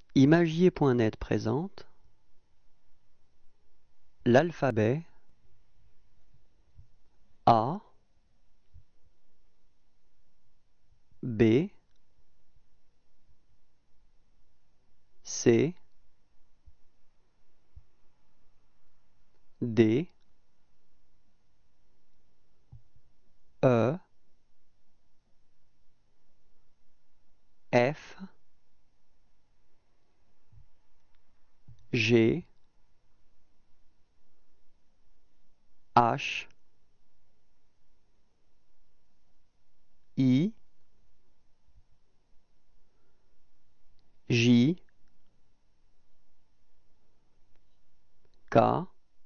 Imagier.net présente l'alphabet A, B, C, D, E, F, G, H, I, J, K,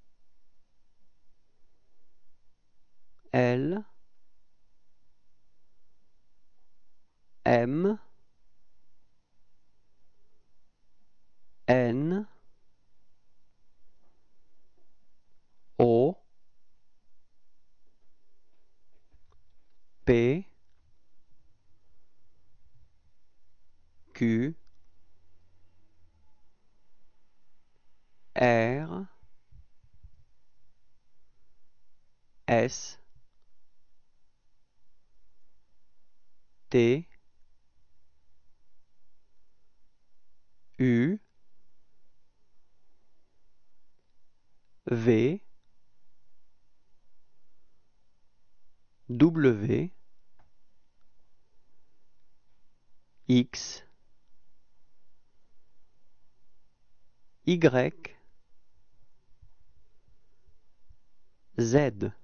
L, M, N, O, P, Q, R, S, T, U, V, W, X, Y, Z.